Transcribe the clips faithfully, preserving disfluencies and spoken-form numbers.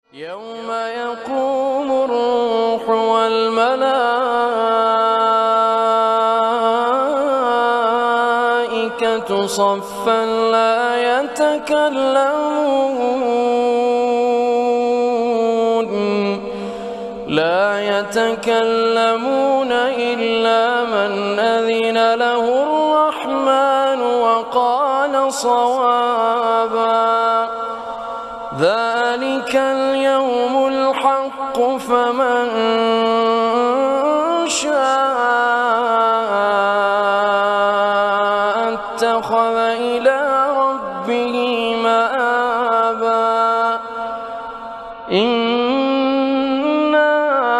يوم يقوم الروح والملائكة صفا لا يتكلمون لا يتكلمون إلا من أذن له الرحمن وقال صوابا. ذلك اليوم الحق فمن شاء اتخذ إلى ربه مآبا. إنا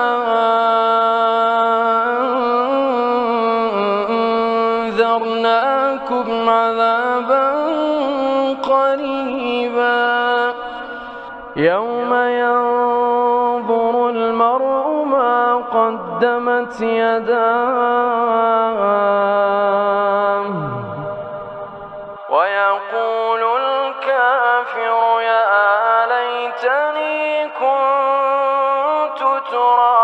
أنذرناكم عذابا قريبا يوم ينظر المرء ما قدمت يداه ويقول الكافر يا ليتني كنت ترابا.